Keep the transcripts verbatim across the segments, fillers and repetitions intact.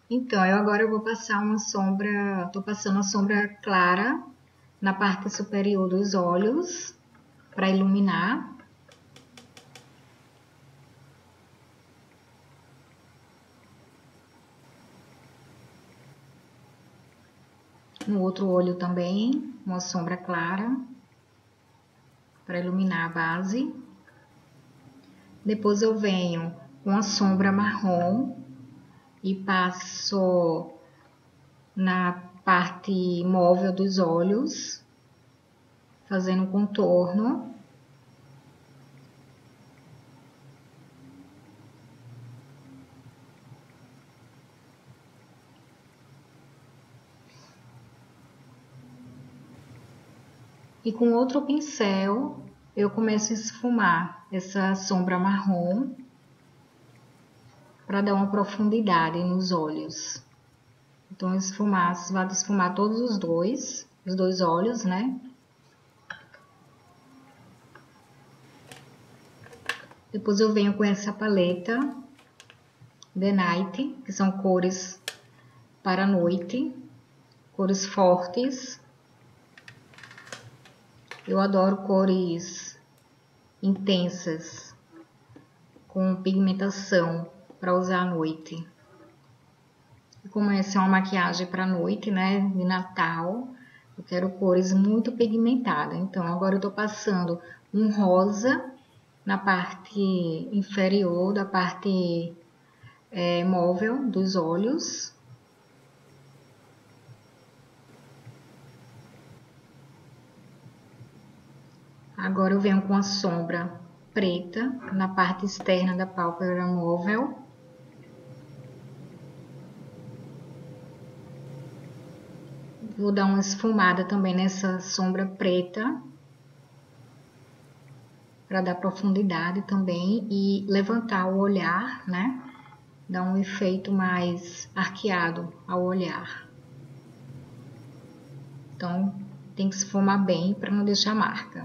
Então, eu agora eu vou passar uma sombra, tô passando a sombra clara na parte superior dos olhos para iluminar. No outro olho também, uma sombra clara para iluminar a base. Depois eu venho com a sombra marrom e passo na parte móvel dos olhos, fazendo um contorno. E com outro pincel, eu começo a esfumar essa sombra marrom para dar uma profundidade nos olhos. Então, esfumar, vai esfumar todos os dois, os dois olhos, né? Depois eu venho com essa paleta The Night, que são cores para a noite, cores fortes. Eu adoro cores intensas, com pigmentação para usar à noite. E como essa é uma maquiagem para noite, né, de Natal, eu quero cores muito pigmentadas. Então, agora eu tô passando um rosa na parte inferior da parte é, móvel dos olhos. Agora eu venho com a sombra preta na parte externa da pálpebra móvel. Vou dar uma esfumada também nessa sombra preta, para dar profundidade também e levantar o olhar, né? Dar um efeito mais arqueado ao olhar. Então, tem que esfumar bem para não deixar marca.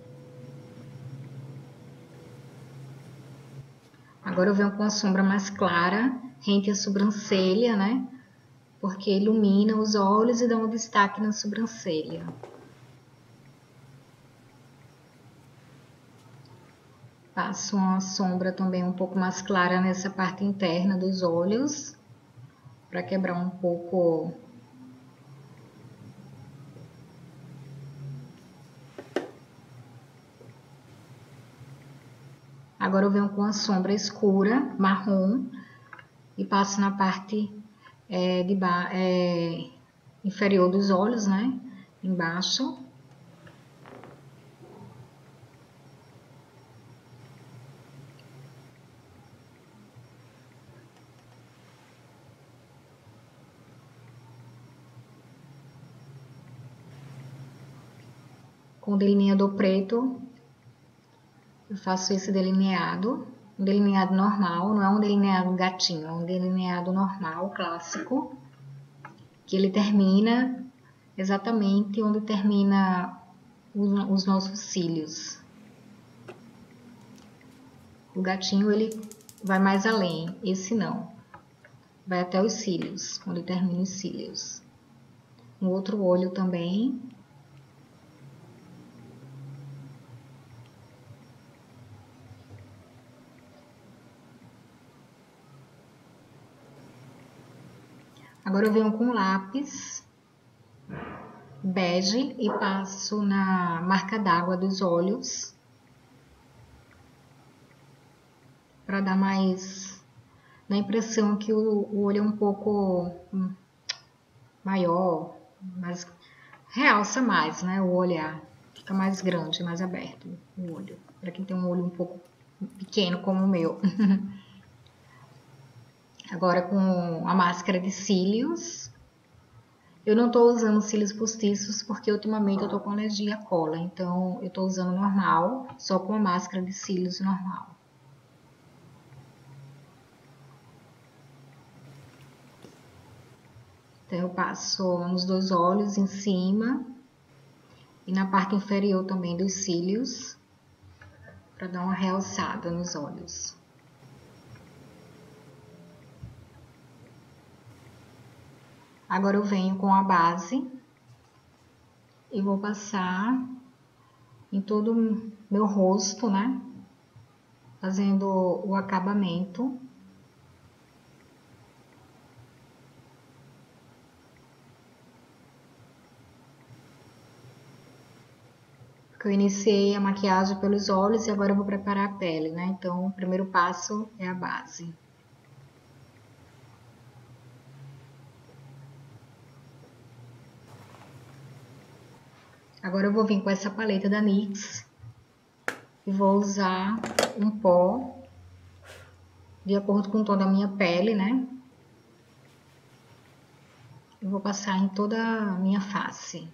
Agora eu venho com a sombra mais clara, rente a sobrancelha, né? Porque ilumina os olhos e dá um destaque na sobrancelha. Passo uma sombra também um pouco mais clara nessa parte interna dos olhos, para quebrar um pouco Agora eu venho com a sombra escura, marrom, e passo na parte é, de ba é, inferior dos olhos, né? Embaixo. Com o delineador preto, eu faço esse delineado, um delineado normal, não é um delineado gatinho, é um delineado normal, clássico, que ele termina exatamente onde termina os nossos cílios. O gatinho, ele vai mais além, esse não. Vai até os cílios, onde termina os cílios. No outro olho também. Agora eu venho com lápis bege e passo na marca d'água dos olhos, para dar mais, dá a impressão que o, o olho é um pouco maior, mas realça mais, né, o olhar, fica mais grande, mais aberto o olho, para quem tem um olho um pouco pequeno como o meu. Agora com a máscara de cílios. Eu não tô usando cílios postiços porque ultimamente eu tô com alergia à cola, então eu tô usando normal, só com a máscara de cílios normal. Então eu passo nos dois olhos em cima e na parte inferior também dos cílios, para dar uma realçada nos olhos. Agora eu venho com a base e vou passar em todo o meu rosto, né? Fazendo o acabamento. Porque eu iniciei a maquiagem pelos olhos e agora eu vou preparar a pele, né? Então, o primeiro passo é a base. Agora eu vou vir com essa paleta da NYX e vou usar um pó de acordo com o tom da minha pele, né? Eu vou passar em toda a minha face.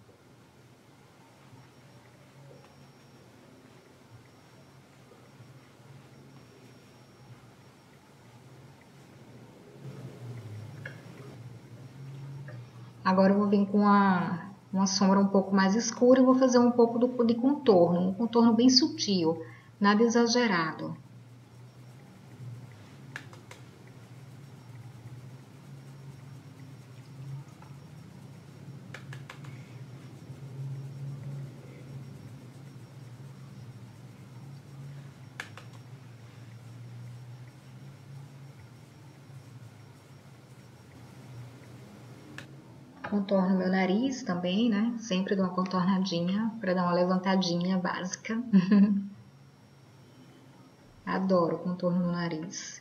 Agora eu vou vir com a, uma sombra um pouco mais escura e vou fazer um pouco do, de contorno, um contorno bem sutil, nada exagerado. Contorno meu nariz também, né? Sempre dou uma contornadinha para dar uma levantadinha básica. Adoro contorno no nariz.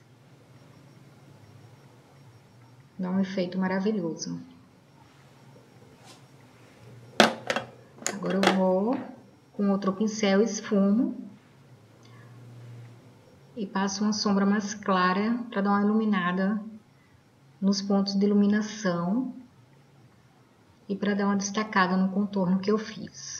Dá um efeito maravilhoso. Agora eu vou com outro pincel esfumo e passo uma sombra mais clara para dar uma iluminada nos pontos de iluminação e para dar uma destacada no contorno que eu fiz.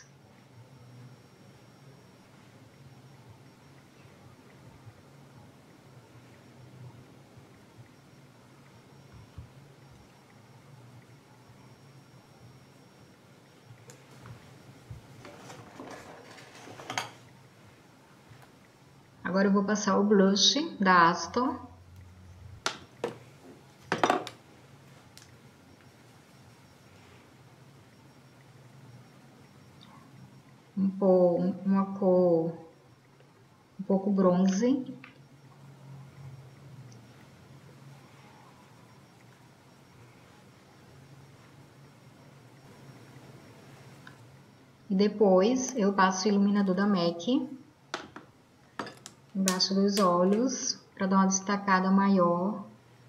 Agora eu vou passar o blush da Astor. Um pouco, uma cor um pouco bronze. E depois eu passo o iluminador da M A C embaixo dos olhos para dar uma destacada maior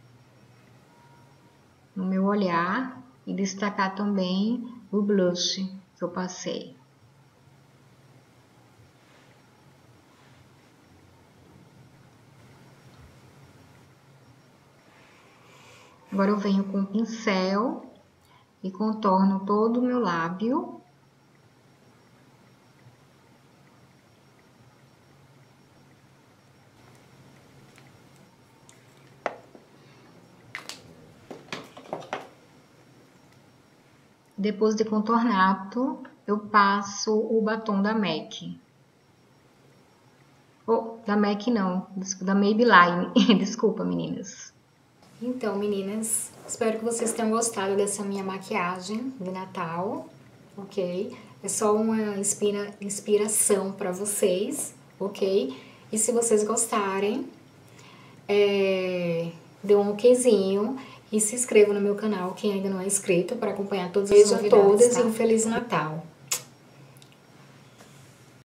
no meu olhar e destacar também o blush que eu passei. Agora eu venho com o pincel e contorno todo o meu lábio. Depois de contornado, eu passo o batom da M A C. Oh, da M A C não, da Maybelline. Desculpa, meninas. Então, meninas, espero que vocês tenham gostado dessa minha maquiagem de Natal, ok? É só uma inspira, inspiração para vocês, ok? E se vocês gostarem, é, dê um okzinho e se inscreva no meu canal, quem ainda não é inscrito, para acompanhar todas as novidades. Beijo a todas, tá? E um Feliz Natal!